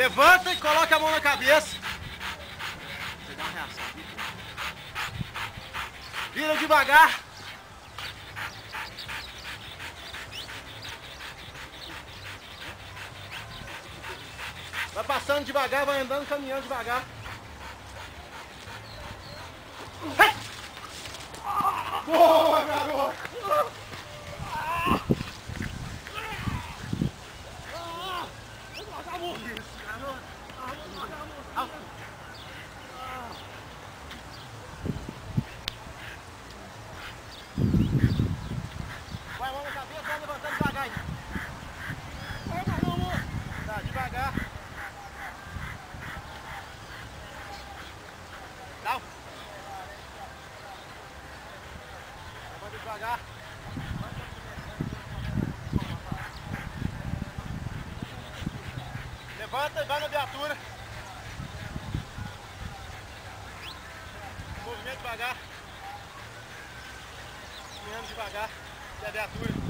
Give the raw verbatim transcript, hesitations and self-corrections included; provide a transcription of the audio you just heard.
Levanta e coloca a mão na cabeça. Você dá uma reação aqui. Vira devagar. Vai passando devagar, vai andando, caminhando devagar. Boa, garoto! Vai, mão na cabeça, vai levantando devagar aí. Vai, vai, não, amor. Tá, devagar. Dá. Levanta devagar. Levanta e vai na viatura. Movimento devagar. Caminhando devagar. E a viatura.